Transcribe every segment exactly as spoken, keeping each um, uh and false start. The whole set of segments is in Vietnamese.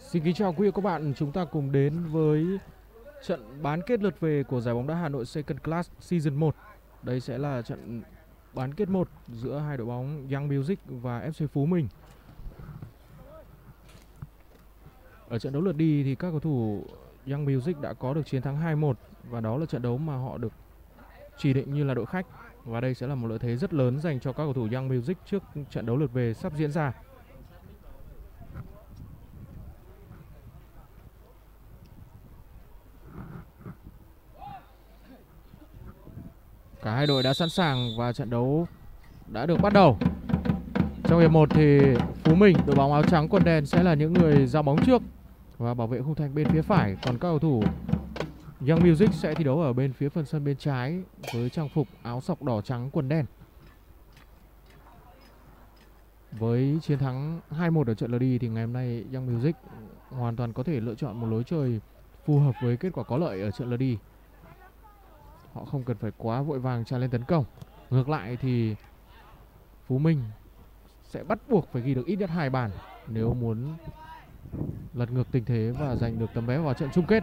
Xin kính chào quý vị và các bạn, chúng ta cùng đến với trận bán kết lượt về của giải bóng đá Hà Nội Second Class Season một. Đây sẽ là trận bán kết một giữa hai đội bóng Young Music và ép xê Phú Minh. Ở trận đấu lượt đi thì các cầu thủ Young Music đã có được chiến thắng hai một và đó là trận đấu mà họ được chỉ định như là đội khách. Và đây sẽ là một lợi thế rất lớn dành cho các cầu thủ Young Music trước trận đấu lượt về sắp diễn ra. Cả hai đội đã sẵn sàng và trận đấu đã được bắt đầu. Trong hiệp một thì Phú Minh, đội bóng áo trắng quần đen sẽ là những người giao bóng trước và bảo vệ khung thành bên phía phải, còn các cầu thủ Young Music sẽ thi đấu ở bên phía phần sân bên trái với trang phục áo sọc đỏ trắng quần đen. Với chiến thắng hai một ở trận lượt đi thì ngày hôm nay Young Music hoàn toàn có thể lựa chọn một lối chơi phù hợp với kết quả có lợi ở trận lượt đi. Họ không cần phải quá vội vàng tràn lên tấn công. Ngược lại thì Phú Minh sẽ bắt buộc phải ghi được ít nhất hai bàn nếu muốn lật ngược tình thế và giành được tấm vé vào trận chung kết.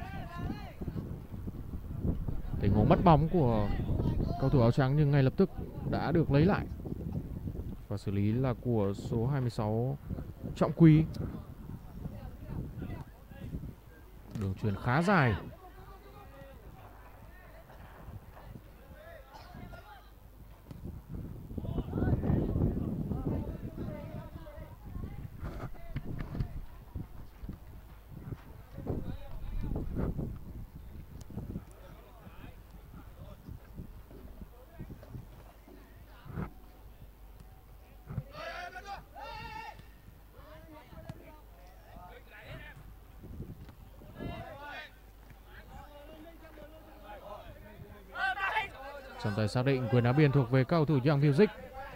Tình huống mất bóng của cầu thủ áo trắng nhưng ngay lập tức đã được lấy lại. Và xử lý là của số hai mươi sáu Trọng Quý. Đường chuyền khá dài. Trọng tài xác định quyền đá biên thuộc về các cầu thủ Young Music.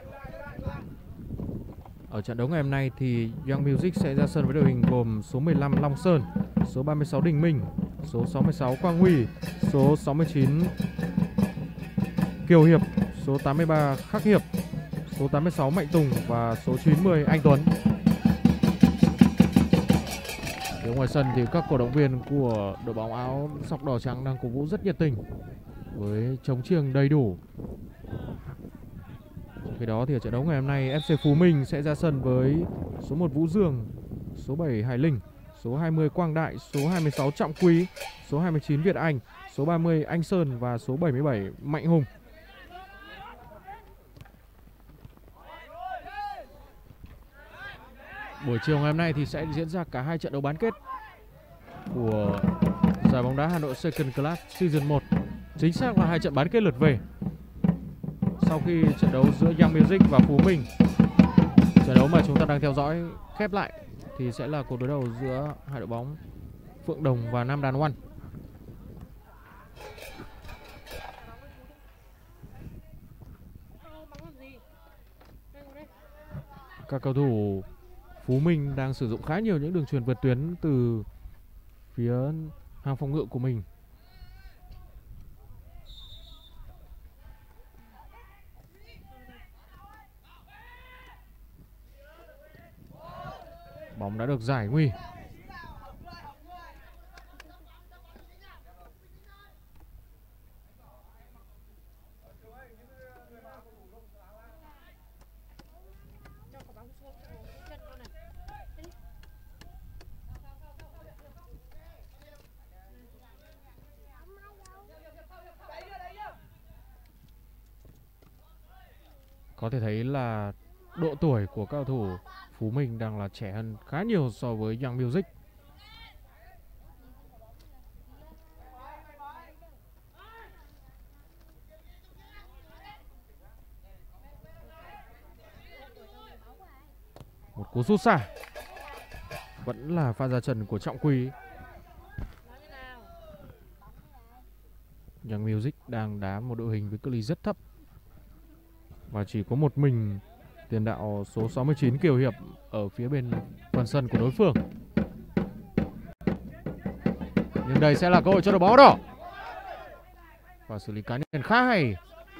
Ở trận đấu ngày hôm nay thì Young Music sẽ ra sân với đội hình gồm số mười lăm Long Sơn, số ba mươi sáu Đình Minh, số sáu mươi sáu Quang Huy, số sáu mươi chín Kiều Hiệp, số tám mươi ba Khắc Hiệp, số tám mươi sáu Mạnh Tùng và số chín mươi Anh Tuấn. Phía ngoài sân thì các cổ động viên của đội bóng áo sọc đỏ trắng đang cổ vũ rất nhiệt tình với trống chiêng đầy đủ. Khi đó thì ở trận đấu ngày hôm nay ép xê Phú Minh sẽ ra sân với số một Vũ Dương, số bảy Hải Linh, số hai mươi Quang Đại, số hai mươi sáu Trọng Quý, số hai mươi chín Việt Anh, số ba mươi Anh Sơn và số bảy mươi bảy Mạnh Hùng. Buổi chiều ngày hôm nay thì sẽ diễn ra cả hai trận đấu bán kết của giải bóng đá Hà Nội Second Class Season một. Chính xác là hai trận bán kết lượt về. Sau khi trận đấu giữa Young Music và Phú Minh, trận đấu mà chúng ta đang theo dõi khép lại thì sẽ là cuộc đối đầu giữa hai đội bóng Phượng Đồng và Nam Đàn One. Các cầu thủ Phú Minh đang sử dụng khá nhiều những đường chuyền vượt tuyến từ phía hàng phòng ngự của mình. Bóng đã được giải nguy. Có thể thấy là độ tuổi của các cầu thủ Phú Minh đang là trẻ hơn khá nhiều so với Young Music. Một cú sút xa. Vẫn là pha ra chân của Trọng Quý. Young Music đang đá một đội hình với cự ly rất thấp và chỉ có một mình tiền đạo số sáu mươi chín Kiều Hiệp ở phía bên phần sân của đối phương. Nhưng đây sẽ là cơ hội cho đội bóng đỏ. Và xử lý cá nhân khá hay.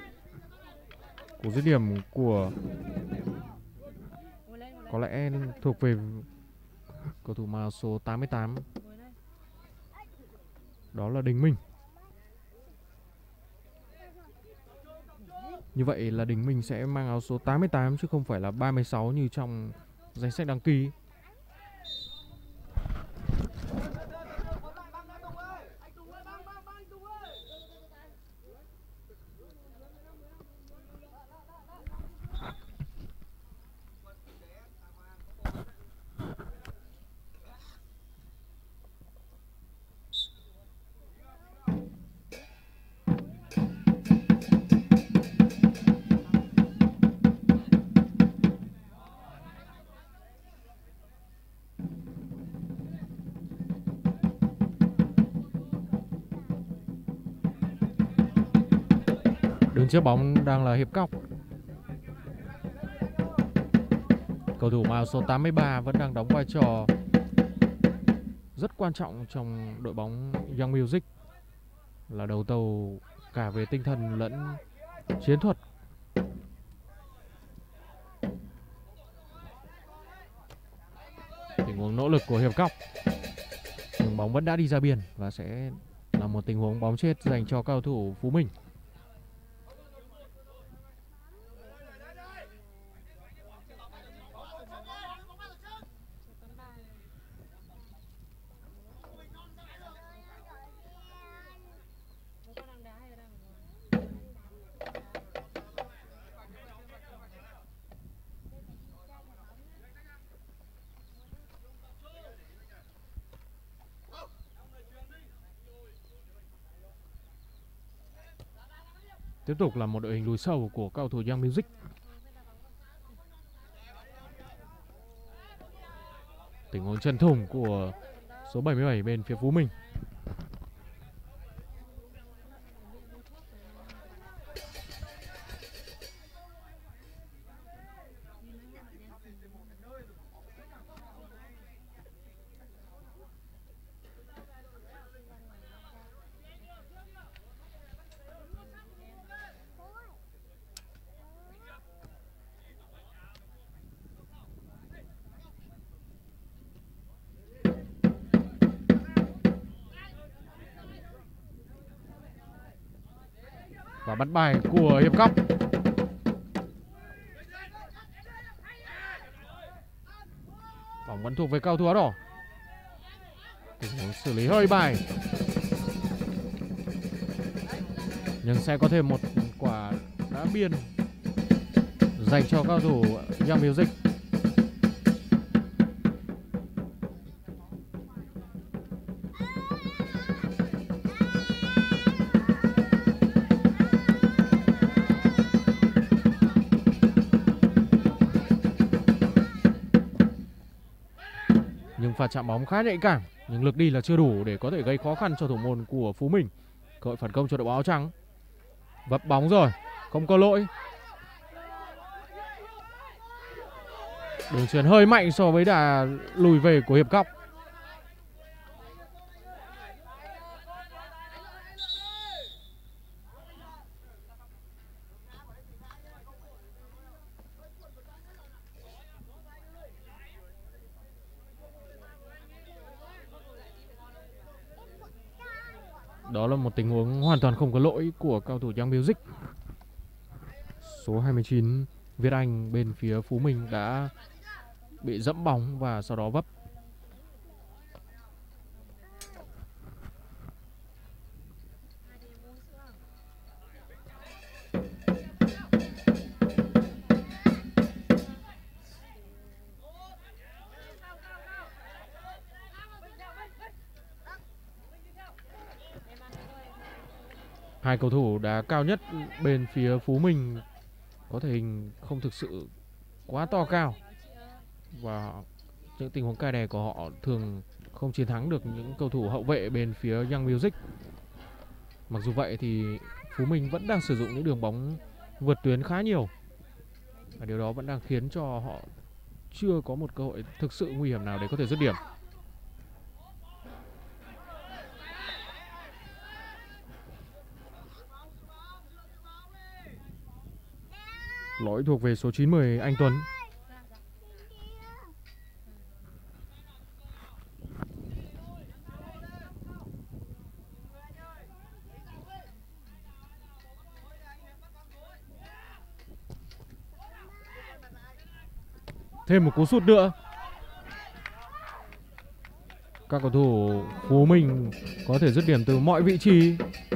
Cú dứt điểm của có lẽ thuộc về cầu thủ mang áo số tám mươi tám. Đó là Đình Minh. Như vậy là Đình Minh sẽ mang áo số tám mươi tám chứ không phải là ba mươi sáu như trong danh sách đăng ký. Đứng trước bóng đang là Hiệp Cóc. Cầu thủ mang áo số tám mươi ba vẫn đang đóng vai trò rất quan trọng trong đội bóng Young Music, là đầu tàu cả về tinh thần lẫn chiến thuật. Tình huống nỗ lực của Hiệp Cóc, nhưng bóng vẫn đã đi ra biên và sẽ là một tình huống bóng chết dành cho cầu thủ Phú Minh. Tiếp tục là một đội hình lùi sâu của cầu thủ Young Music. Tình huống chân thủng của số bảy mươi bảy bên phía Phú Minh. Và bắt bài của Hiệp Cóc. Bóng vẫn thuộc về cầu thủ áo đỏ. Tình huống xử lý hơi bài, nhưng sẽ có thêm một quả đá biên dành cho cầu thủ Young Music. Nhưng pha chạm bóng khá nhạy cảm, nhưng lực đi là chưa đủ để có thể gây khó khăn cho thủ môn của Phú Minh. Cơ hội phản công cho đội bóng áo trắng. Vấp bóng rồi, không có lỗi. Đường chuyền hơi mạnh so với đà lùi về của Hiệp Cóc. Đó là một tình huống hoàn toàn không có lỗi của cầu thủ Young Music. Số hai mươi chín Việt Anh bên phía Phú Minh đã bị dẫm bóng và sau đó vấp. Hai cầu thủ đá cao nhất bên phía Phú Minh có thể hình không thực sự quá to cao, và những tình huống cai đè của họ thường không chiến thắng được những cầu thủ hậu vệ bên phía Young Music. Mặc dù vậy thì Phú Minh vẫn đang sử dụng những đường bóng vượt tuyến khá nhiều, và điều đó vẫn đang khiến cho họ chưa có một cơ hội thực sự nguy hiểm nào để có thể dứt điểm. Lỗi thuộc về số chín mươi Anh Tuấn. Thêm một cú sút nữa. Các cầu thủ Phú Minh có thể dứt điểm từ mọi vị trí.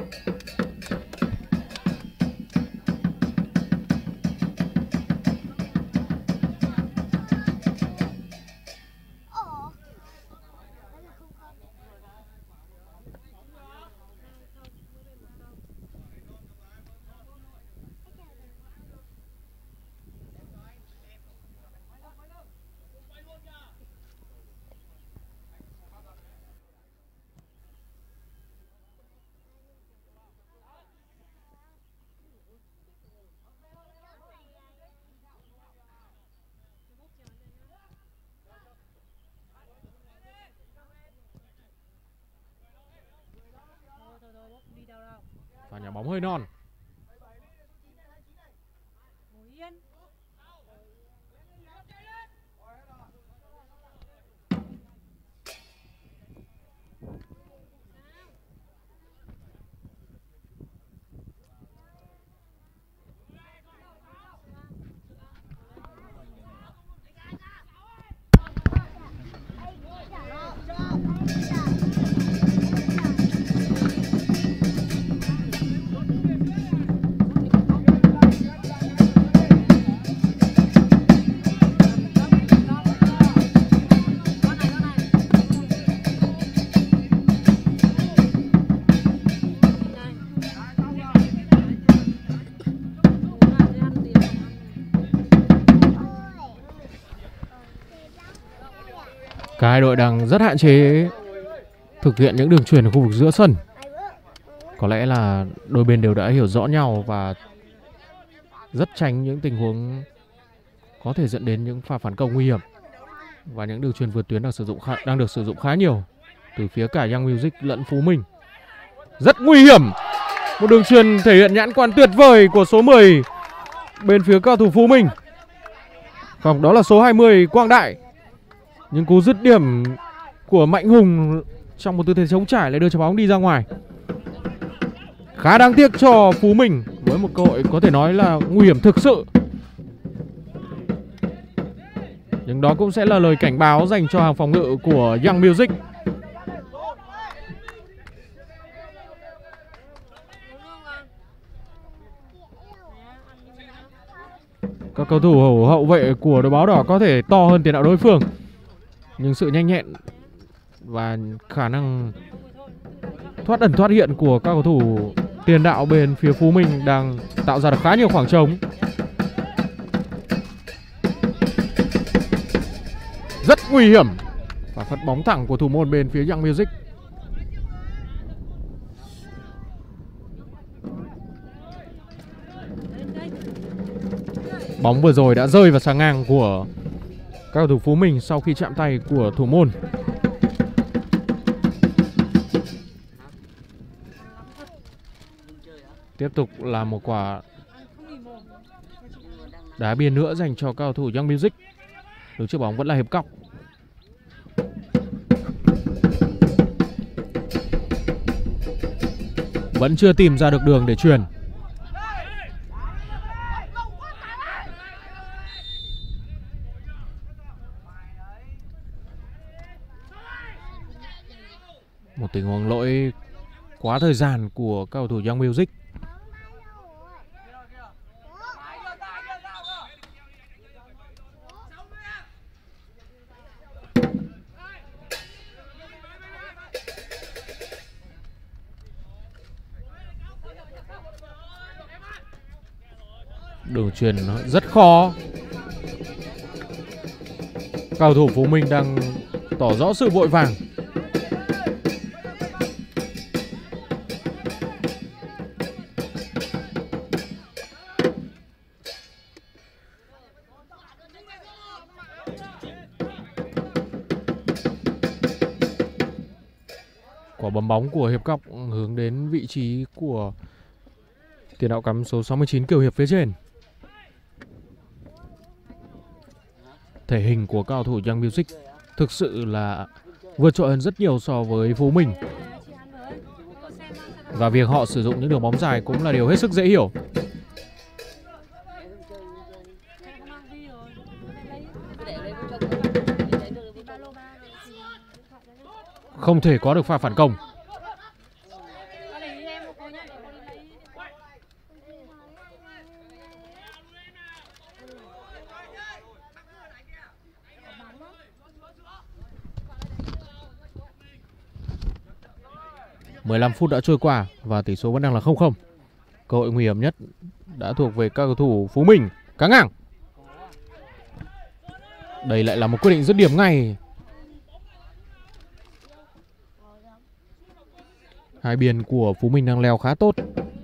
Và nhà bóng hơi non. Cả hai đội đang rất hạn chế thực hiện những đường chuyền ở khu vực giữa sân. Có lẽ là đôi bên đều đã hiểu rõ nhau và rất tránh những tình huống có thể dẫn đến những pha phản công nguy hiểm. Và những đường chuyền vượt tuyến đang sử dụng khá, đang được sử dụng khá nhiều từ phía cả Young Music lẫn Phú Minh. Rất nguy hiểm. Một đường chuyền thể hiện nhãn quan tuyệt vời của số mười bên phía cao thủ Phú Minh. Không, đó là số hai mươi Quang Đại. Nhưng cú dứt điểm của Mạnh Hùng trong một tư thế chống trải lại đưa trái bóng đi ra ngoài. Khá đáng tiếc cho Phú Minh với một cơ hội có thể nói là nguy hiểm thực sự. Nhưng đó cũng sẽ là lời cảnh báo dành cho hàng phòng ngự của Young Music. Các cầu thủ hậu vệ của đội báo đỏ có thể to hơn tiền đạo đối phương, nhưng sự nhanh nhẹn và khả năng thoát ẩn thoát hiện của các cầu thủ tiền đạo bên phía Phú Minh đang tạo ra được khá nhiều khoảng trống. Rất nguy hiểm. Và phạt bóng thẳng của thủ môn bên phía Young Music. Bóng vừa rồi đã rơi vào xà ngang của các cầu thủ Phú Minh sau khi chạm tay của thủ môn. Tiếp tục là một quả đá biên nữa dành cho cao thủ Young Music. Đứng trước bóng vẫn là Hiệp Cóc. Vẫn chưa tìm ra được đường để chuyền. Một tình huống lỗi quá thời gian của cầu thủ Young Music. Đường chuyền nó rất khó. Cầu thủ Phú Minh đang tỏ rõ sự vội vàng. Quả bấm bóng của Hiệp Cóc hướng đến vị trí của tiền đạo cắm số sáu mươi chín Kiều Hiệp phía trên. Thể hình của cao thủ Young Music thực sự là vượt trội hơn rất nhiều so với Phú Minh. Và việc họ sử dụng những đường bóng dài cũng là điều hết sức dễ hiểu. Không thể có được pha phản công. mười lăm phút đã trôi qua và tỷ số vẫn đang là không không. Cơ hội nguy hiểm nhất đã thuộc về các cầu thủ Phú Minh. Cá ngang. Đây lại là một quyết định dứt điểm ngay. Hai biên của Phú Minh đang leo khá tốt.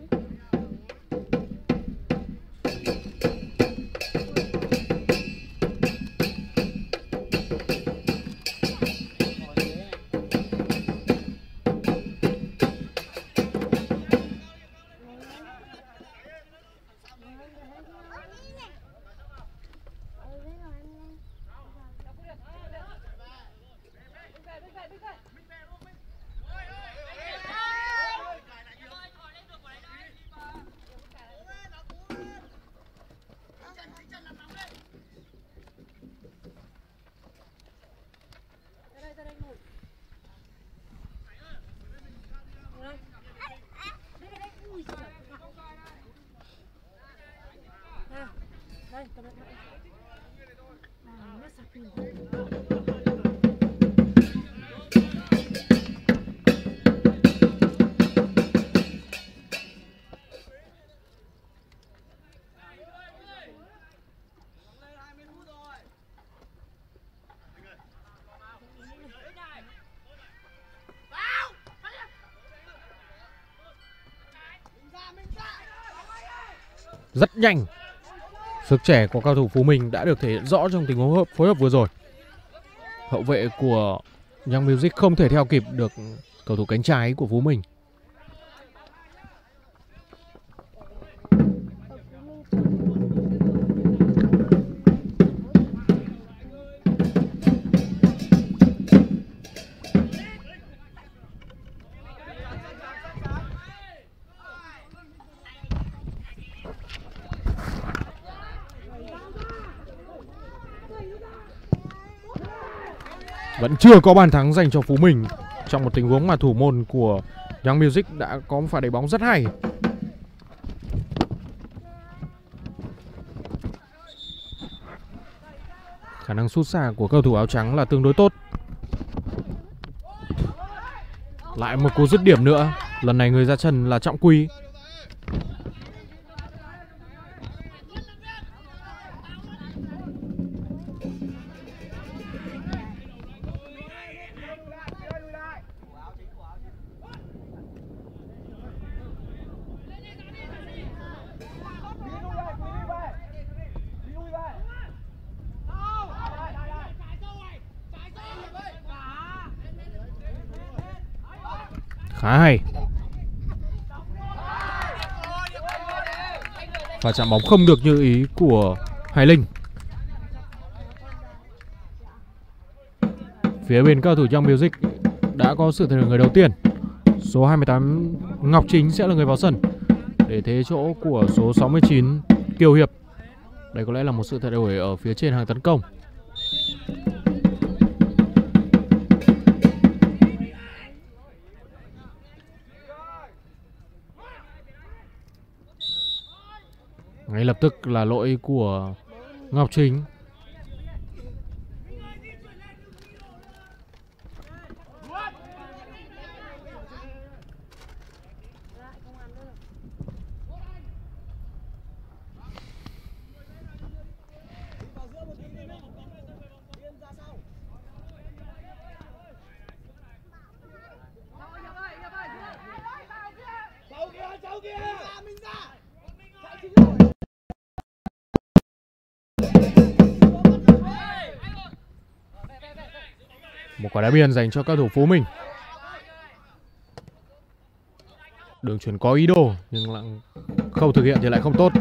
Rất nhanh. Sức trẻ của cao thủ Phú Minh đã được thể hiện rõ trong tình huống hợp, phối hợp vừa rồi. Hậu vệ của Young Music không thể theo kịp được cầu thủ cánh trái của Phú Minh. Vẫn chưa có bàn thắng dành cho Phú Minh trong một tình huống mà thủ môn của Young Music đã có một pha đẩy bóng rất hay. Khả năng sút xa của cầu thủ áo trắng là tương đối tốt. Lại một cú dứt điểm nữa. Lần này người ra chân là Trọng Quy. Khá hay. Và chạm bóng không được như ý của Hải Linh. Phía bên cao thủ Young Music đã có sự thay đổi người đầu tiên. Số hai mươi tám Ngọc Chính sẽ là người vào sân để thế chỗ của số sáu mươi chín Kiều Hiệp. Đây có lẽ là một sự thay đổi ở phía trên hàng tấn công. Ngay lập tức là lỗi của Ngọc Chính. Một quả đá biên dành cho các thủ Phú Minh. Đường chuyền có ý đồ nhưng lại không thực hiện thì lại không tốt.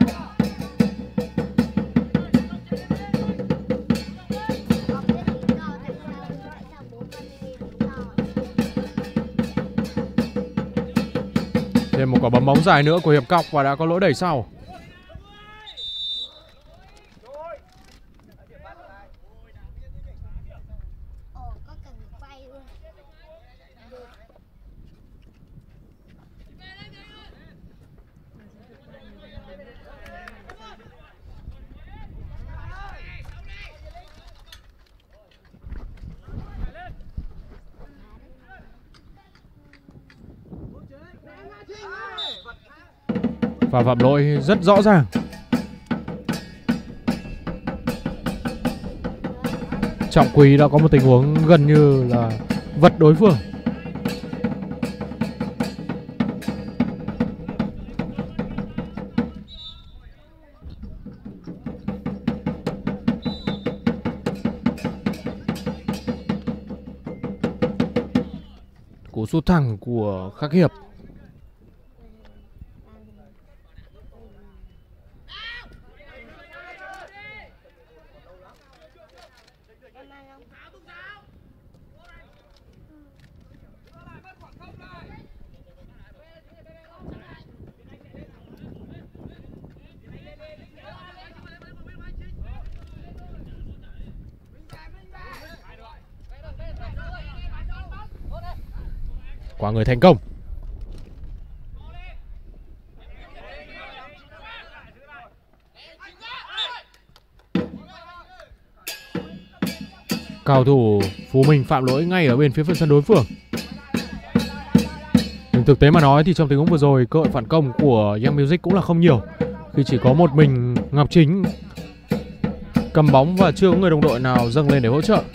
Thêm một quả bấm bóng dài nữa của Hiệp cọc và đã có lỗi đẩy sau. Và phạm lỗi rất rõ ràng. Trọng Quý đã có một tình huống gần như là vật đối phương. Cú sút thẳng của Khắc Hiệp. Quả người thành công. Cầu thủ Phú Minh phạm lỗi ngay ở bên phía phần sân đối phương. Nhưng thực tế mà nói thì trong tình huống vừa rồi, cơ hội phản công của Young Music cũng là không nhiều, khi chỉ có một mình Ngọc Chính cầm bóng và chưa có người đồng đội nào dâng lên để hỗ trợ.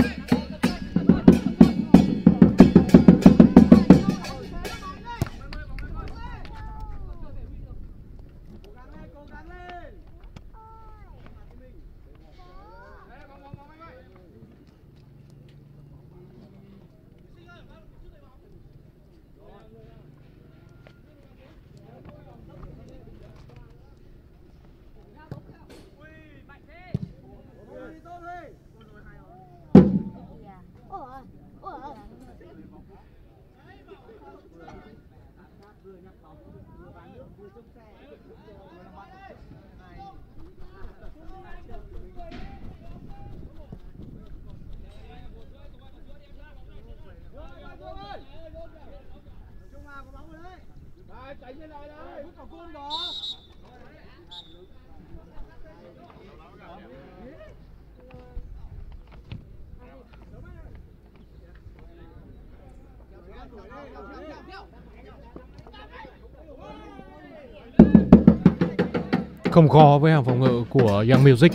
Không khó với hàng phòng ngự của Young Music.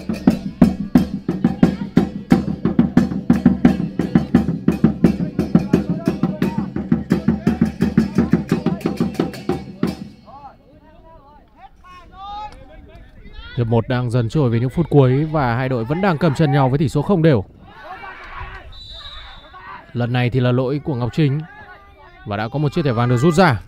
Hiệp một đang dần trôi về những phút cuối và hai đội vẫn đang cầm chân nhau với tỷ số không đều. Lần này thì là lỗi của Ngọc Chính và đã có một chiếc thẻ vàng được rút ra.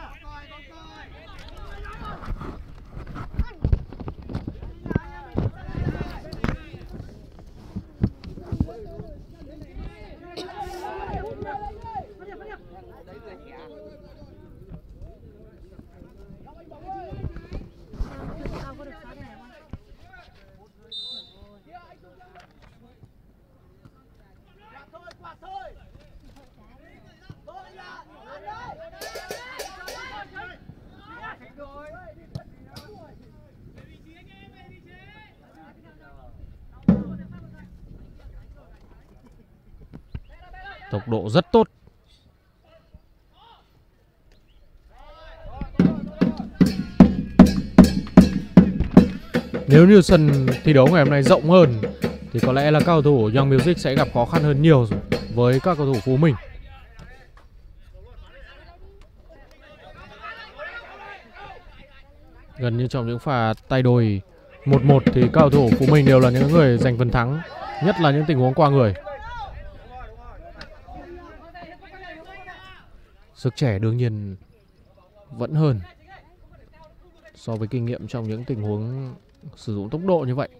Tốc độ rất tốt. Nếu như sân thi đấu ngày hôm nay rộng hơn thì có lẽ là các cầu thủ Young Music sẽ gặp khó khăn hơn nhiều với các cầu thủ Phú Minh. Gần như trong những pha tay đôi một một thì các cầu thủ Phú Minh đều là những người giành phần thắng, nhất là những tình huống qua người. Sức trẻ đương nhiên vẫn hơn so với kinh nghiệm trong những tình huống sử dụng tốc độ như vậy.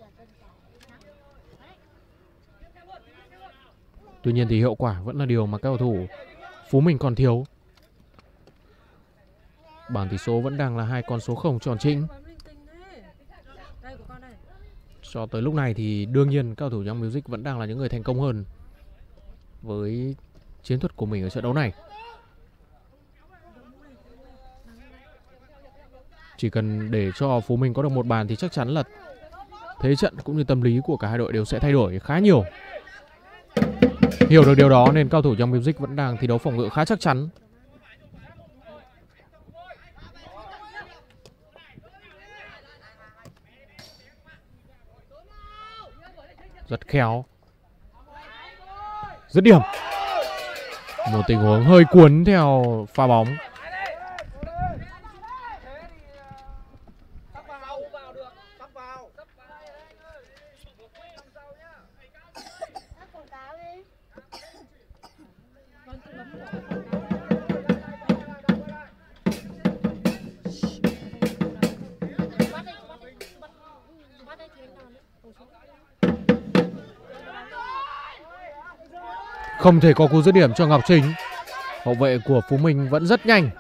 Tuy nhiên thì hiệu quả vẫn là điều mà các cầu thủ Phú Minh còn thiếu. Bảng tỷ số vẫn đang là hai con số không tròn trĩnh. Cho tới lúc này thì đương nhiên các cầu thủ Young Music vẫn đang là những người thành công hơn với chiến thuật của mình ở trận đấu này. Chỉ cần để cho Phú Minh có được một bàn thì chắc chắn là thế trận cũng như tâm lý của cả hai đội đều sẽ thay đổi khá nhiều. Hiểu được điều đó nên cao thủ Young Music vẫn đang thi đấu phòng ngự khá chắc chắn. Rất khéo. Dứt điểm. Một tình huống hơi cuốn theo pha bóng. Không thể có cú dứt điểm cho Ngọc Chính. Hậu vệ của Phú Minh vẫn rất nhanh.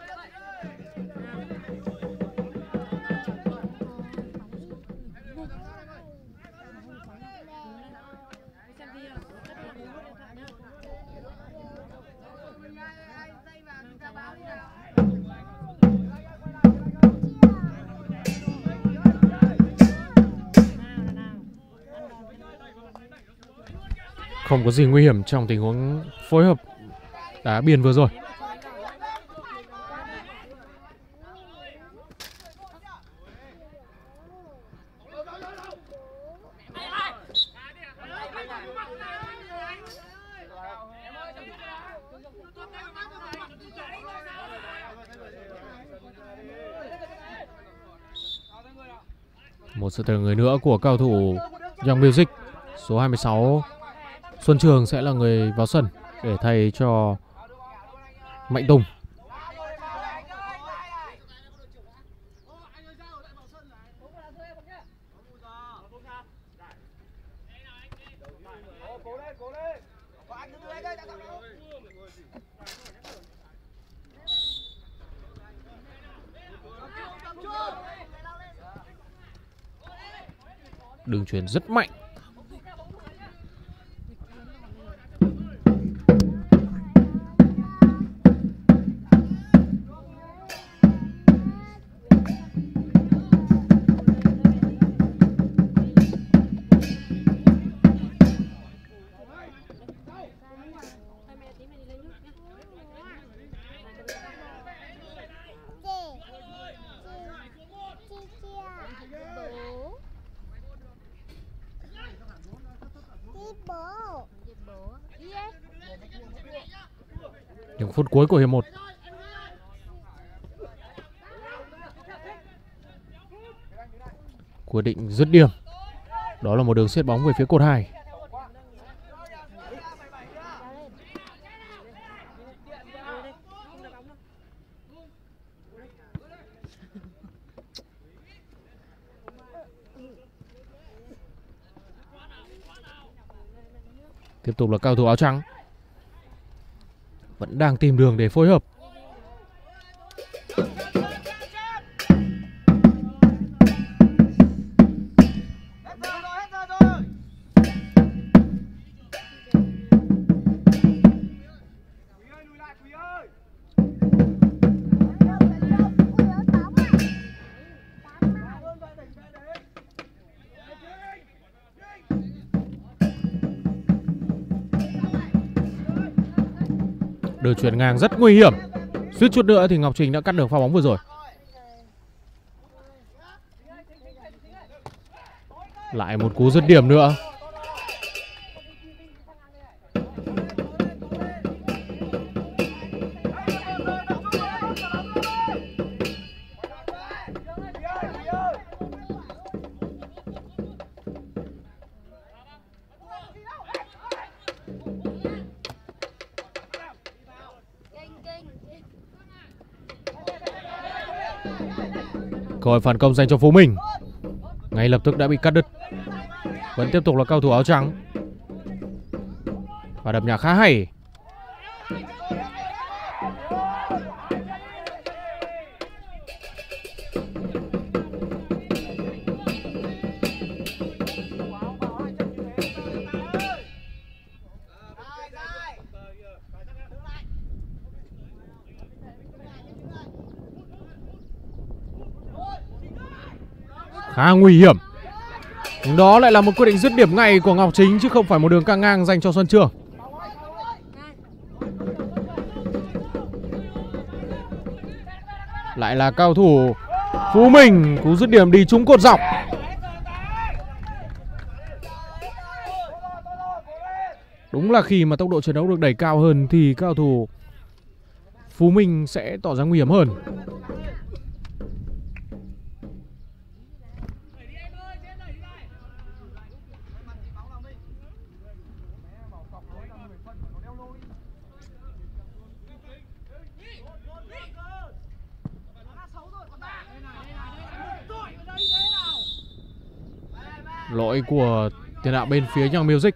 Không có gì nguy hiểm trong tình huống phối hợp đá biên vừa rồi. Một sự thay người nữa của cầu thủ Young Music. Số hai mươi sáu Xuân Trường sẽ là người vào sân để thay cho Mạnh Tùng. Đường chuyền rất mạnh. Những phút cuối của hiệp một. Quyết định dứt điểm. Đó là một đường siết bóng về phía cột hai. Tiếp tục là cầu thủ áo trắng. Vẫn đang tìm đường để phối hợp. Đường chuyền ngang rất nguy hiểm. Suýt chút nữa thì Ngọc Trình đã cắt được pha bóng vừa rồi. Lại một cú dứt điểm nữa. Cơ hội phản công dành cho Phú Minh ngay lập tức đã bị cắt đứt. Vẫn tiếp tục là cầu thủ áo trắng. Và đập nhà khá hay. Khá nguy hiểm. Đó lại là một quyết định dứt điểm ngay của Ngọc Chính chứ không phải một đường căng ngang dành cho Xuân Trường. Lại là cầu thủ Phú Minh, cú dứt điểm đi trúng cột dọc. Đúng là khi mà tốc độ chiến đấu được đẩy cao hơn thì các cầu thủ Phú Minh sẽ tỏ ra nguy hiểm hơn. Lỗi của tiền đạo bên phía Young Music.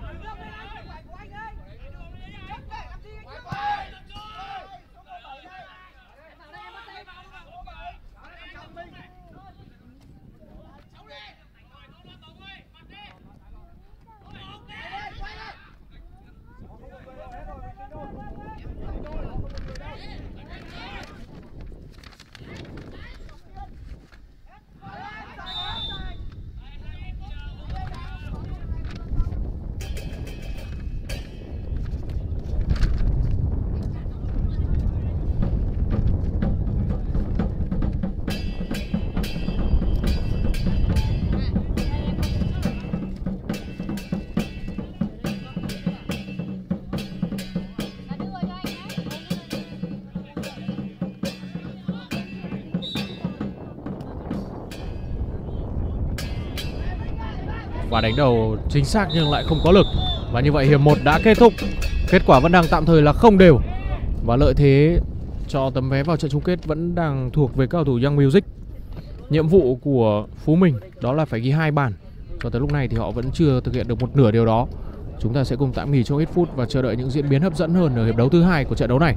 Quả đánh đầu chính xác nhưng lại không có lực. Và như vậy hiệp một đã kết thúc. Kết quả vẫn đang tạm thời là không đều. Và lợi thế cho tấm vé vào trận chung kết vẫn đang thuộc về các cầu thủ Young Music. Nhiệm vụ của Phú Minh đó là phải ghi hai bàn. Cho tới lúc này thì họ vẫn chưa thực hiện được một nửa điều đó. Chúng ta sẽ cùng tạm nghỉ trong ít phút và chờ đợi những diễn biến hấp dẫn hơn ở hiệp đấu thứ hai của trận đấu này.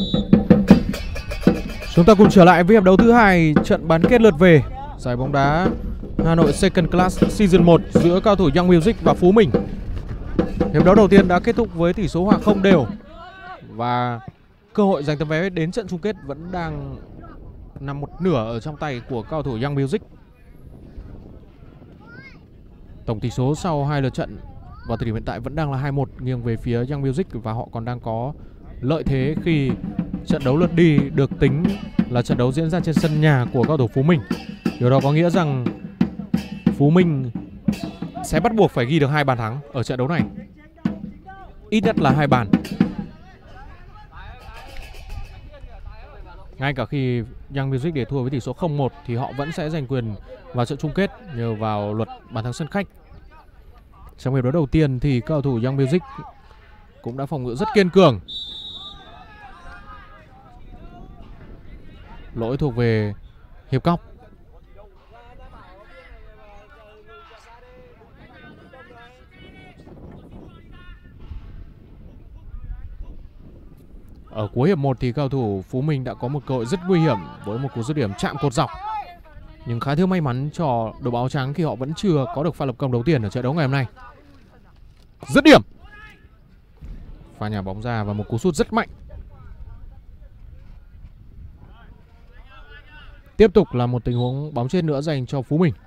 Chúng ta cùng trở lại với hiệp đấu thứ hai, trận bán kết lượt về giải bóng đá Hà Nội Second Class Season một giữa cao thủ Young Music và Phú Minh. Hiệp đấu đầu tiên đã kết thúc với tỷ số hòa không đều và cơ hội giành tấm vé đến trận chung kết vẫn đang nằm một nửa ở trong tay của cao thủ Young Music. Tổng tỷ số sau hai lượt trận vào thời điểm hiện tại vẫn đang là hai một nghiêng về phía Young Music, và họ còn đang có lợi thế khi trận đấu lượt đi được tính là trận đấu diễn ra trên sân nhà của cao thủ Phú Minh. Điều đó có nghĩa rằng Phú Minh sẽ bắt buộc phải ghi được hai bàn thắng ở trận đấu này, ít nhất là hai bàn. Ngay cả khi Young Music để thua với tỷ số không một thì họ vẫn sẽ giành quyền vào trận chung kết nhờ vào luật bàn thắng sân khách. Trong hiệp đấu đầu tiên thì cao thủ Young Music cũng đã phòng ngự rất kiên cường. Lỗi thuộc về Hiệp Cóc. Ở cuối hiệp một thì cao thủ Phú Minh đã có một cơ hội rất nguy hiểm với một cú dứt điểm chạm cột dọc, nhưng khá thiếu may mắn cho đội áo trắng khi họ vẫn chưa có được pha lập công đầu tiên ở trận đấu ngày hôm nay. Dứt điểm, pha nhả bóng ra và một cú sút rất mạnh. Tiếp tục là một tình huống bóng chết nữa dành cho Phú Minh.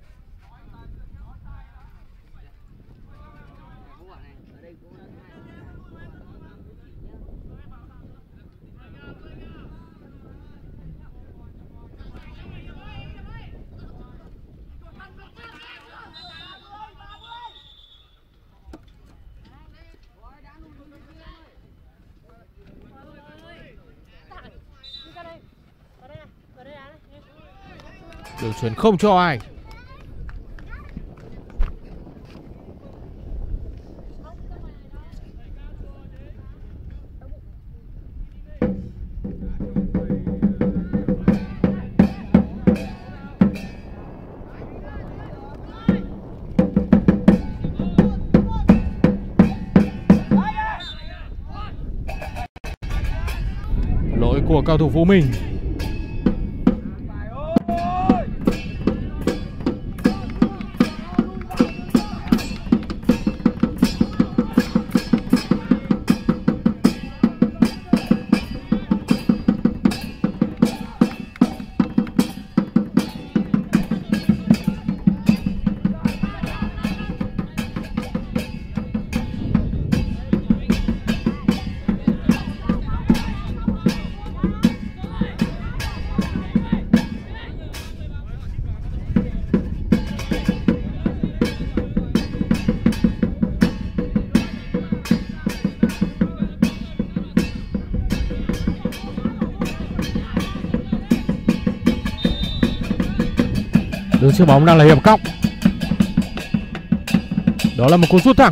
Đường chuyền không cho ai. Lỗi của cao thủ Phú Minh. Đường chuyền bóng đang là Hiệp Cóc. Đó là một cú sút thẳng.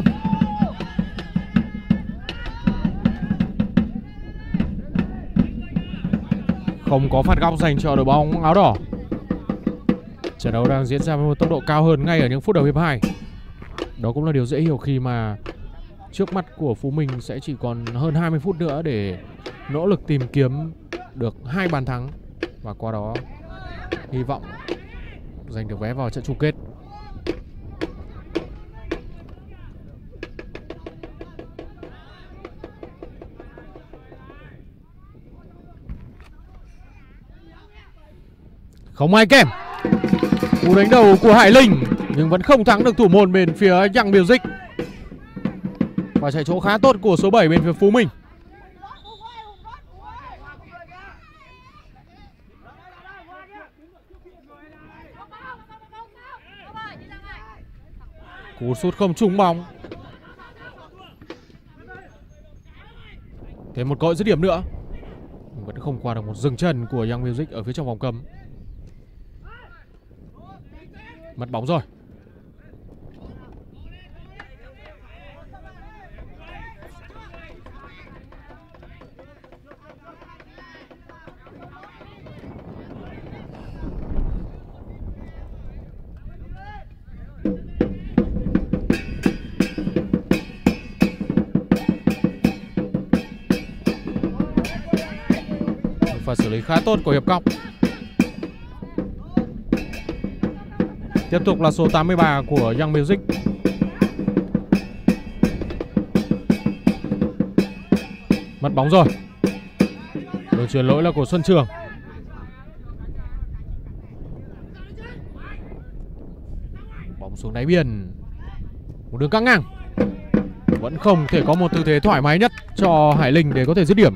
Không có phạt góc dành cho đội bóng áo đỏ. Trận đấu đang diễn ra với một tốc độ cao hơn ngay ở những phút đầu hiệp hai. Đó cũng là điều dễ hiểu khi mà trước mắt của Phú Minh sẽ chỉ còn hơn hai mươi phút nữa để nỗ lực tìm kiếm được hai bàn thắng và qua đó hy vọng giành được vé vào trận chung kết. Không ai kèm. Cú đánh đầu của Hải Linh nhưng vẫn không thắng được thủ môn bên phía Young Music. Và chạy chỗ khá tốt của số bảy bên phía Phú Minh. Cú sút không trúng bóng. Thêm một cơ hội dứt điểm nữa, vẫn không qua được một dừng chân của Young Music ở phía trong vòng cấm. Mất bóng rồi. xử lý khá tốt của hiệp cọc. Tiếp tục là số tám mươi ba của Young Music. Mất bóng rồi. Đường chuyền lỗi là của Xuân Trường. Bóng xuống đáy biên. Một đường căng ngang. Vẫn không thể có một tư thế thoải mái nhất cho Hải Linh để có thể dứt điểm.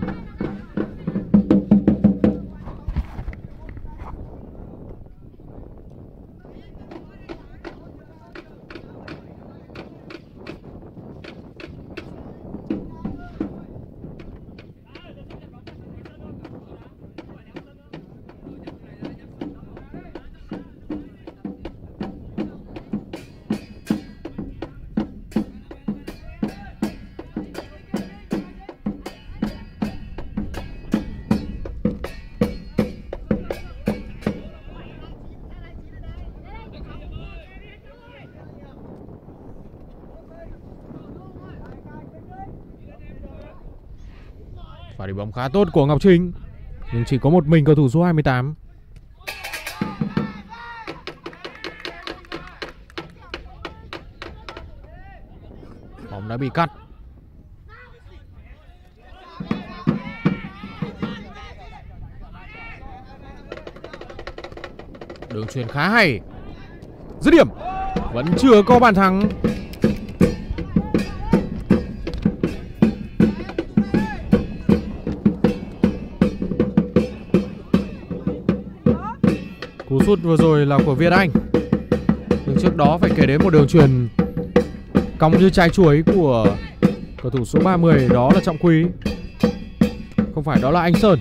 Pha đi bóng khá tốt của Ngọc Trinh, nhưng chỉ có một mình cầu thủ số hai mươi tám. Bóng đã bị cắt. Đường chuyền khá hay. Dứt điểm. Vẫn chưa có bàn thắng. Cú sút vừa rồi là của Việt Anh. Nhưng trước đó phải kể đến một đường chuyền cong như trái chuối của cầu thủ số ba mươi, đó là Trọng Quý. Không phải, đó là Anh Sơn.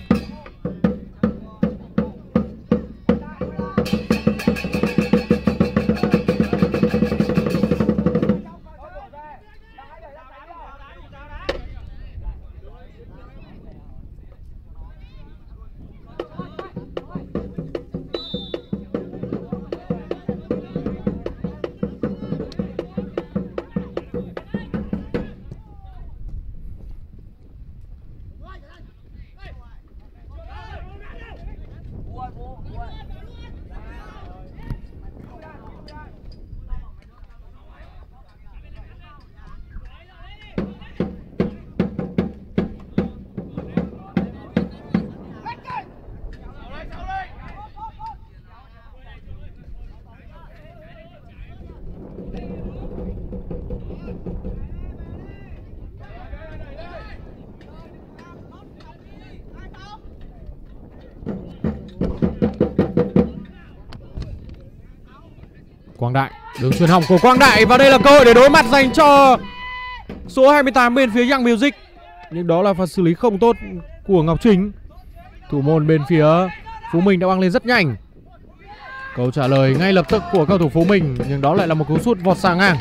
Quang Đại, đường chuyền hỏng của Quang Đại, và đây là cơ hội để đối mặt dành cho số hai mươi tám bên phía Young Music. Nhưng đó là pha xử lý không tốt của Ngọc Trinh. Thủ môn bên phía Phú Minh đã băng lên rất nhanh. Câu trả lời ngay lập tức của cầu thủ Phú Minh, nhưng đó lại là một cú sút vọt sang ngang.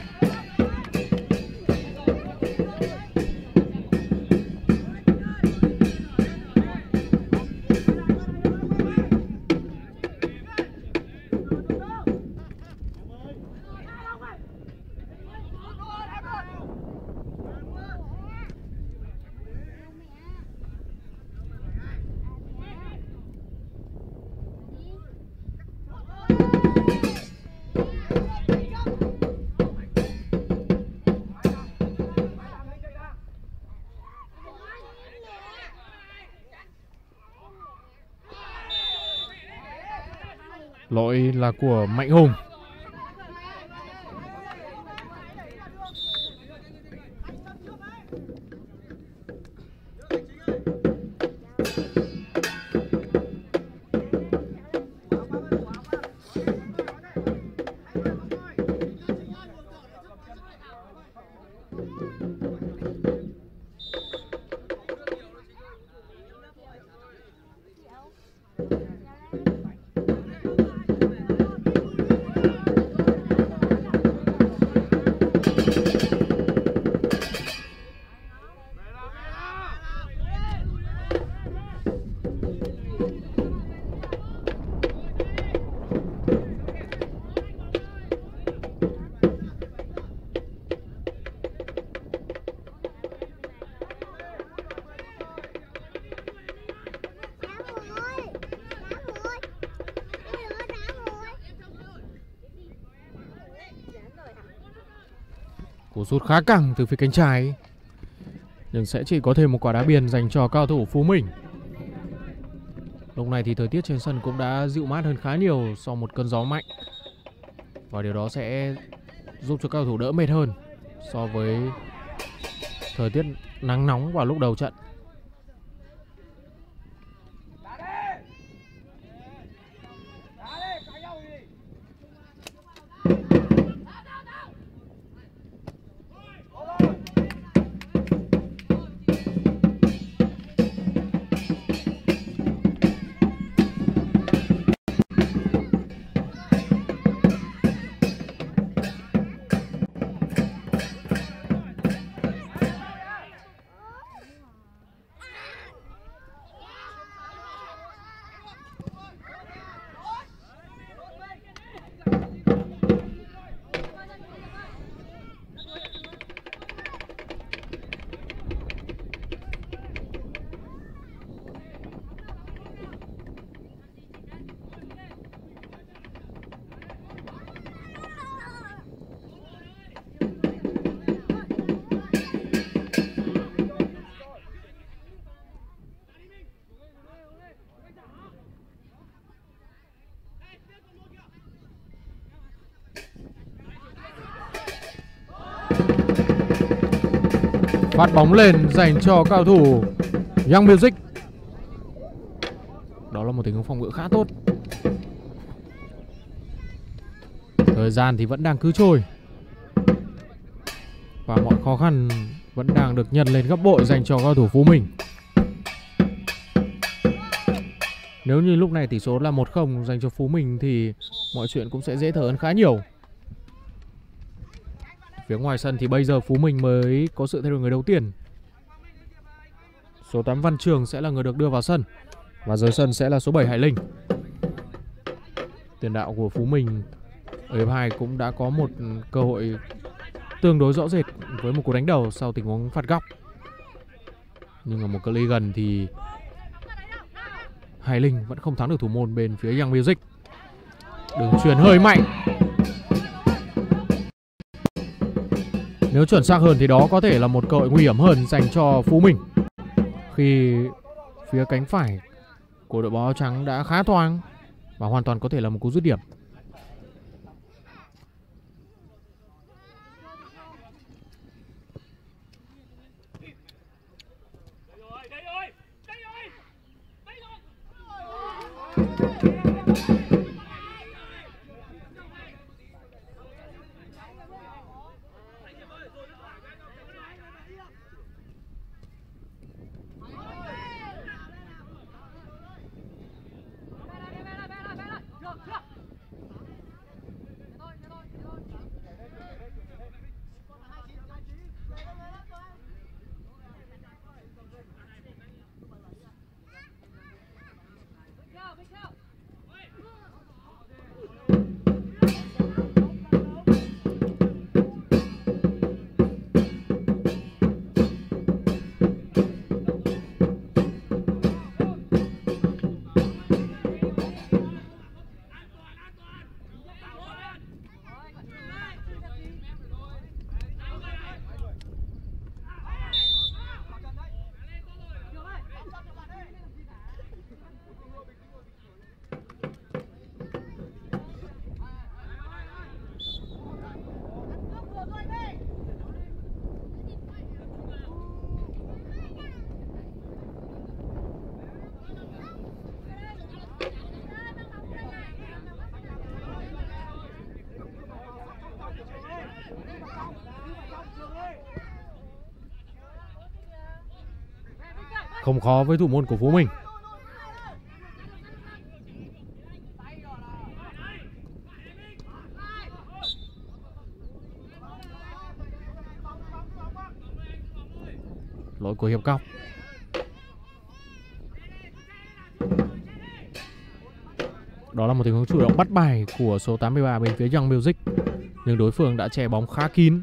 Lỗi là của Mạnh Hùng. Cú sút khá căng từ phía cánh trái, nhưng sẽ chỉ có thêm một quả đá biên dành cho cao thủ Phú Minh. Lúc này thì thời tiết trên sân cũng đã dịu mát hơn khá nhiều sau một cơn gió mạnh, và điều đó sẽ giúp cho cao thủ đỡ mệt hơn so với thời tiết nắng nóng vào lúc đầu trận. Phát bóng lên dành cho cao thủ Young Music. Đó là một tình huống phòng ngự khá tốt. Thời gian thì vẫn đang cứ trôi, và mọi khó khăn vẫn đang được nhân lên gấp bội dành cho cao thủ Phú Minh. Nếu như lúc này tỷ số là một không dành cho Phú Minh thì mọi chuyện cũng sẽ dễ thở hơn khá nhiều. Phía ngoài sân thì bây giờ Phú Minh mới có sự thay đổi người đầu tiên. Số tám Văn Trường sẽ là người được đưa vào sân, và rời sân sẽ là số bảy Hải Linh. Tiền đạo của Phú Minh ở hiệp hai cũng đã có một cơ hội tương đối rõ rệt với một cú đánh đầu sau tình huống phạt góc. Nhưng ở một cự ly gần thì Hải Linh vẫn không thắng được thủ môn bên phía Young Music. Đường chuyền hơi mạnh. Nếu chuẩn xác hơn thì đó có thể là một cơ hội nguy hiểm hơn dành cho Phú Minh, khi phía cánh phải của đội bóng áo trắng đã khá thoáng và hoàn toàn có thể là một cú dứt điểm. Không khó với thủ môn của Phú Minh. Lỗi của Hiệp Cọc. Đó là một tình huống chủ động bắt bài của số tám mươi ba bên phía Young Music, nhưng đối phương đã che bóng khá kín.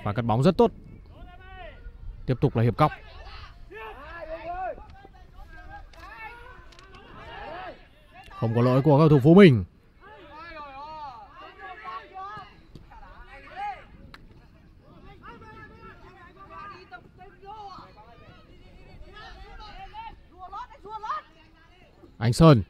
Và cắt bóng rất tốt. Tiếp tục là hiệp cọc. Không có lỗi của cầu thủ Phú Minh. Anh Sơn.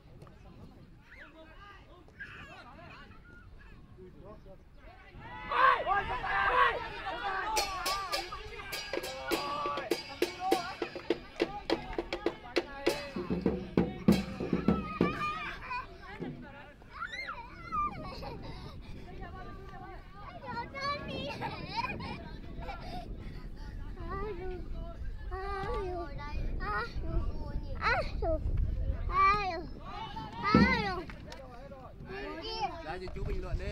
Chú bình luận đi.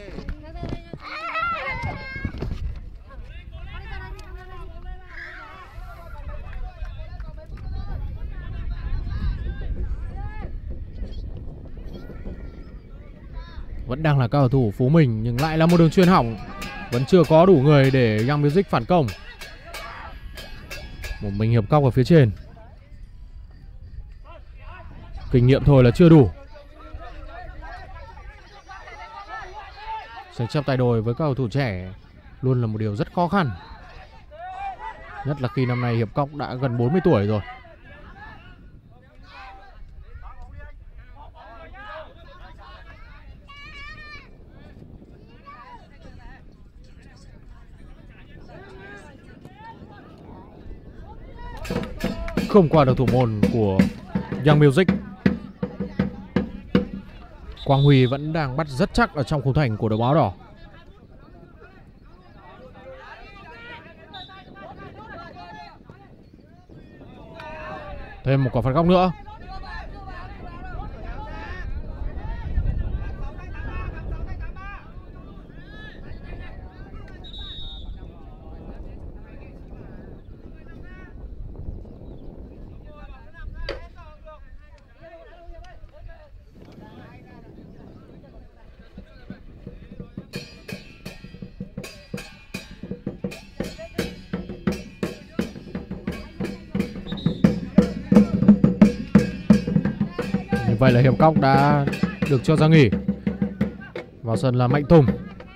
Vẫn đang là các cầu thủ Phú Minh nhưng lại là một đường chuyền hỏng. Vẫn chưa có đủ người để Young Music phản công. Một mình hiệp cóc ở phía trên. Kinh nghiệm thôi là chưa đủ. Tranh chấp tay đôi với các cầu thủ trẻ luôn là một điều rất khó khăn. Nhất là khi năm nay hiệp cóc đã gần bốn mươi tuổi rồi. Không qua được thủ môn của Young Music. Quang Huy vẫn đang bắt rất chắc ở trong khung thành của đội bóng áo đỏ. Thêm một quả phạt góc nữa. Vậy là hiệp cóc đã được cho ra nghỉ. Vào sân là Mạnh Tùng.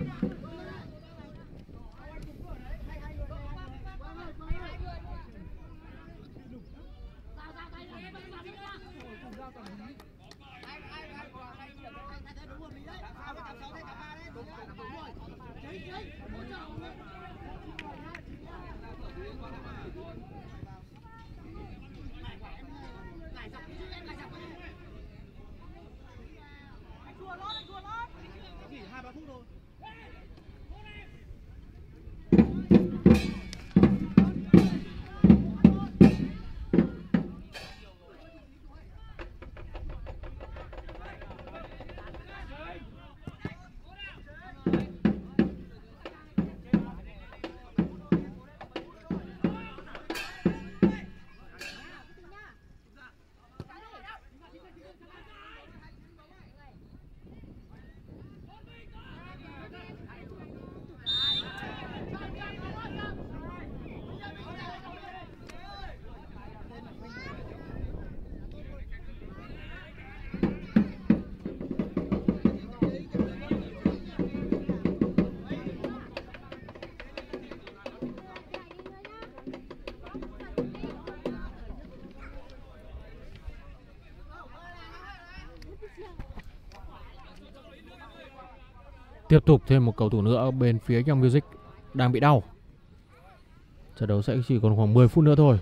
Tiếp tục thêm một cầu thủ nữa bên phía Young Music đang bị đau. Trận đấu sẽ chỉ còn khoảng mười phút nữa thôi.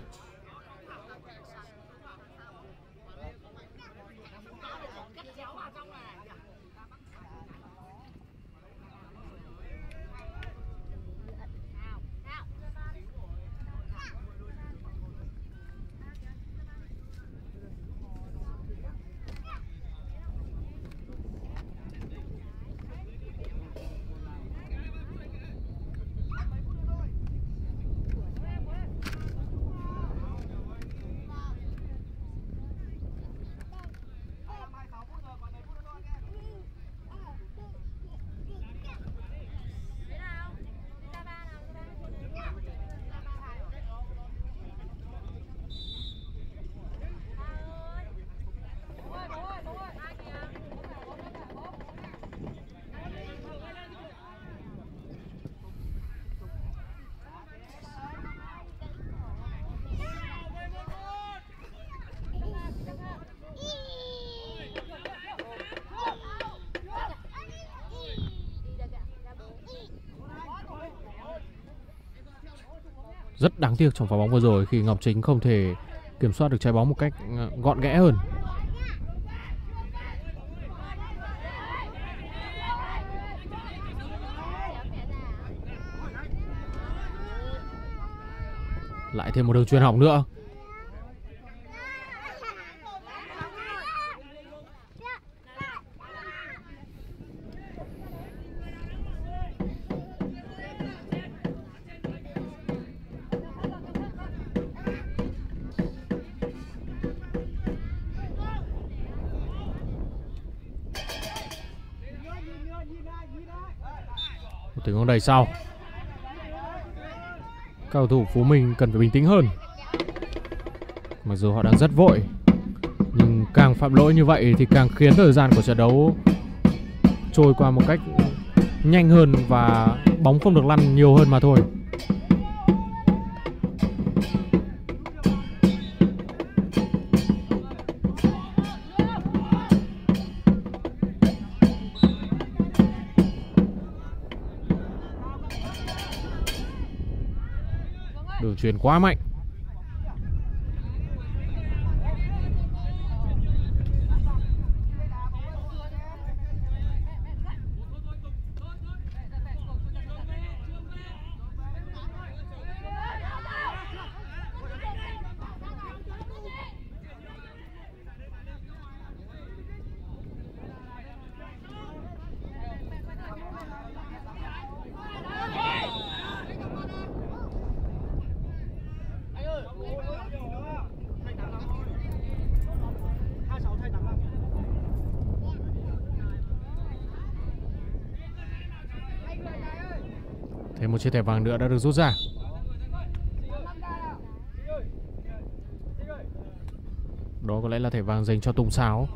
Rất đáng tiếc trong pha bóng vừa rồi khi Ngọc Chính không thể kiểm soát được trái bóng một cách gọn ghẽ hơn. Lại thêm một đường chuyền hỏng nữa. Một tình huống đẩy sau. Cầu thủ Phú Minh cần phải bình tĩnh hơn. Mặc dù họ đang rất vội, nhưng càng phạm lỗi như vậy thì càng khiến thời gian của trận đấu trôi qua một cách nhanh hơn và bóng không được lăn nhiều hơn mà thôi. Đường chuyền quá mạnh. Thêm một chiếc thẻ vàng nữa đã được rút ra. Đó có lẽ là thẻ vàng dành cho Tùng Sáo.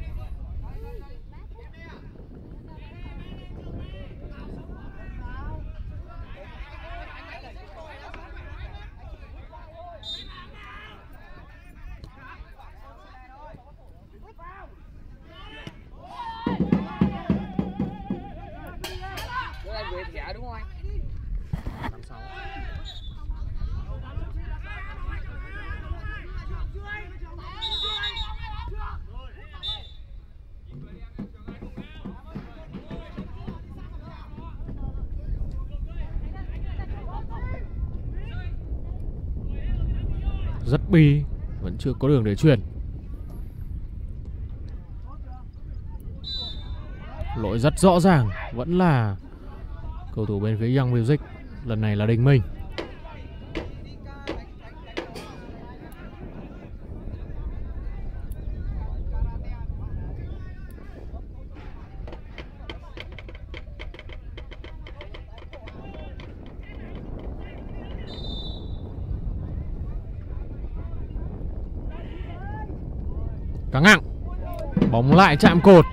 Rất bi, vẫn chưa có đường để chuyển. Lỗi rất rõ ràng, vẫn là cầu thủ bên phía Young Music, lần này là Đình Minh. Căng ngang, bóng lại chạm cột.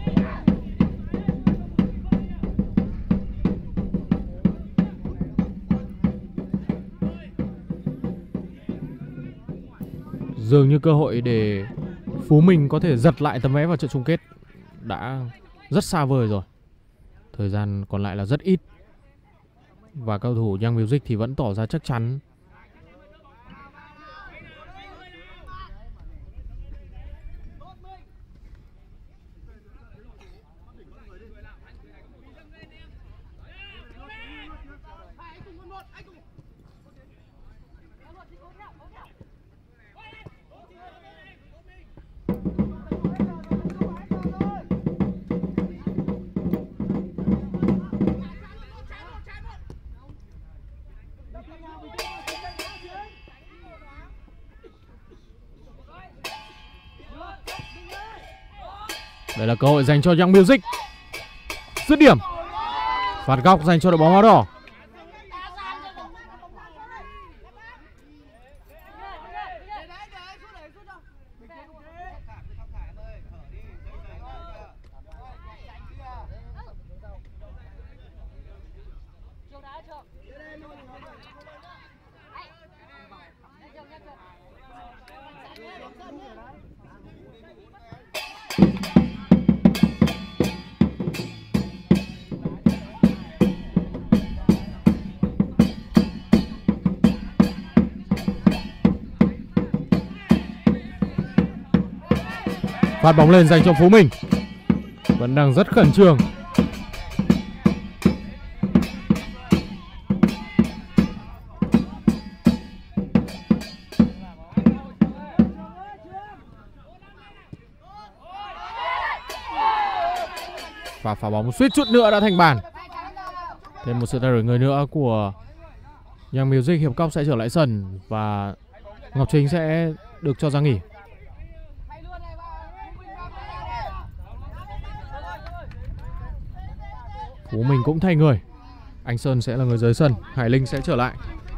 Dường như cơ hội để Phú Minh có thể giật lại tấm vé vào trận chung kết đã rất xa vời rồi. Thời gian còn lại là rất ít. Và cầu thủ Young Music thì vẫn tỏ ra chắc chắn. Đây là cơ hội dành cho Young Music. Dứt điểm. Phạt góc dành cho đội bóng áo đỏ. Phát bóng lên dành cho Phú Minh. Vẫn đang rất khẩn trương. Và phá bóng suýt chút nữa đã thành bàn. Thêm một sự thay đổi người nữa của Young Music. Hiệp Cóc sẽ trở lại sân và Ngọc Chính sẽ được cho ra nghỉ. Phú Minh cũng thay người. Anh Sơn sẽ là người rời sân. Hải Linh sẽ trở lại.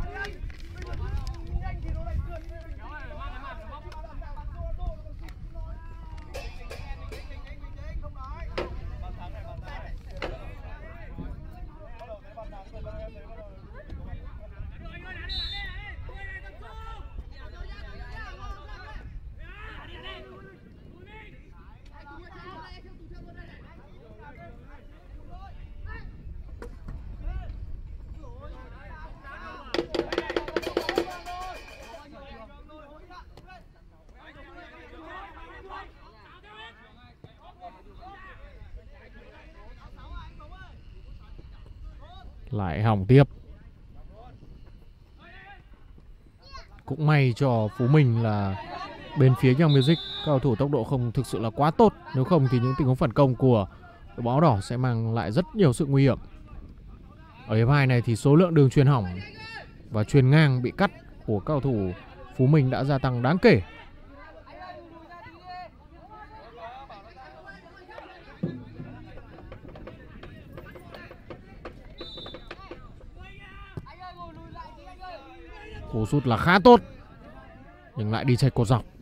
Lại hỏng tiếp. Cũng may cho Phú Minh là bên phía Young Music cao thủ tốc độ không thực sự là quá tốt. Nếu không thì những tình huống phản công của đội bóng áo đỏ sẽ mang lại rất nhiều sự nguy hiểm. Ở hiệp hai này thì số lượng đường chuyền hỏng và chuyền ngang bị cắt của cao thủ Phú Minh đã gia tăng đáng kể. Cú sút là khá tốt nhưng lại đi chệch cột dọc.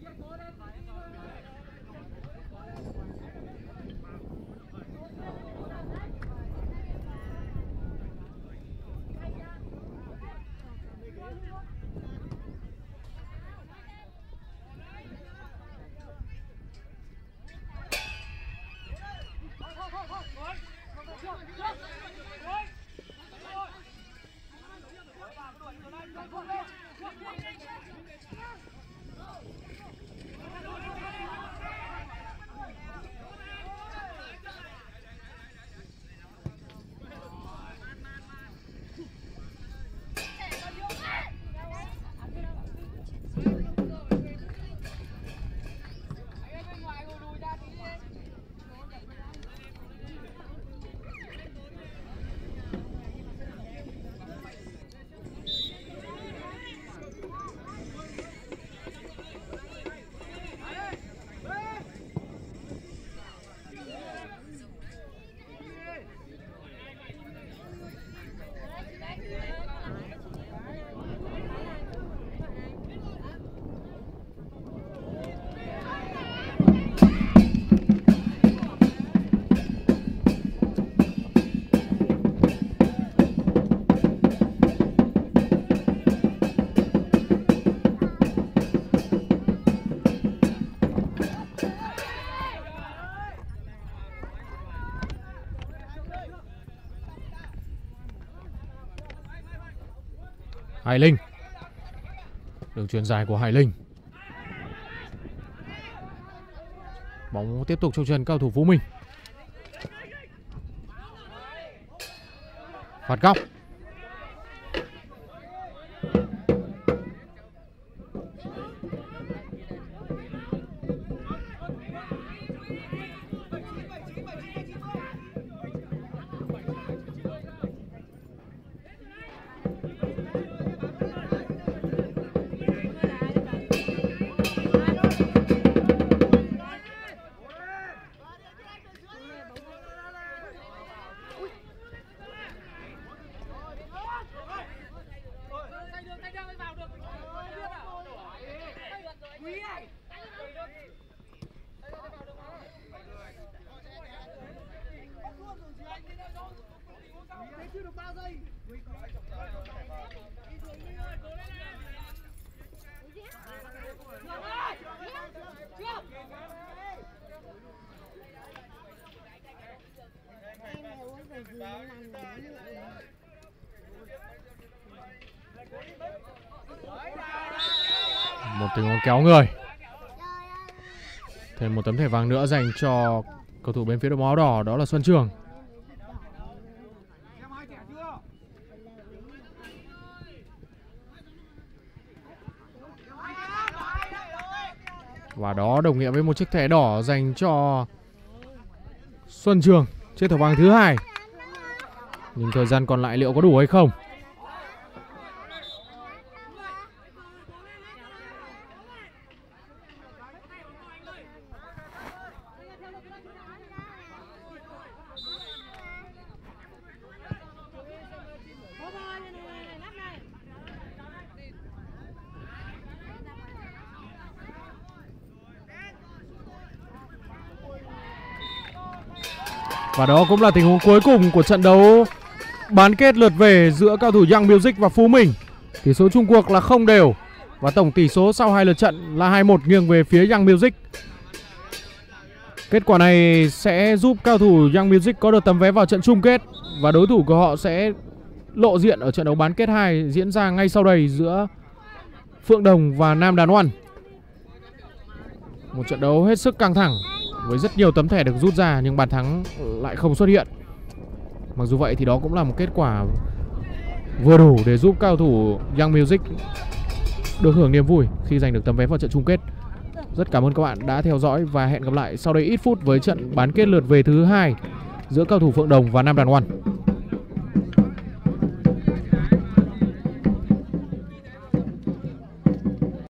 Hải Linh. Đường chuyền dài của Hải Linh. Bóng tiếp tục trong chân cao thủ Phú Minh. Phạt góc. Một tình huống kéo người. Thêm một tấm thẻ vàng nữa dành cho cầu thủ bên phía đội bóng áo đỏ, đó là Xuân Trường. Và đó đồng nghĩa với một chiếc thẻ đỏ dành cho Xuân Trường, chiếc thẻ vàng thứ hai. Nhưng thời gian còn lại liệu có đủ hay không? Và đó cũng là tình huống cuối cùng của trận đấu bán kết lượt về giữa cao thủ Young Music và Phú Minh. Tỷ số chung cuộc là không đều và tổng tỷ số sau hai lượt trận là hai một nghiêng về phía Young Music. Kết quả này sẽ giúp cao thủ Young Music có được tấm vé vào trận chung kết và đối thủ của họ sẽ lộ diện ở trận đấu bán kết hai diễn ra ngay sau đây giữa Phượng Đồng và Nam Đàn Oăn. Một trận đấu hết sức căng thẳng với rất nhiều tấm thẻ được rút ra nhưng bàn thắng lại không xuất hiện. Mặc dù vậy thì đó cũng là một kết quả vừa đủ để giúp cao thủ Young Music được hưởng niềm vui khi giành được tấm vé vào trận chung kết. Rất cảm ơn các bạn đã theo dõi và hẹn gặp lại sau đây ít phút với trận bán kết lượt về thứ hai giữa cao thủ Phượng Đồng và Nam Đàn Oăn.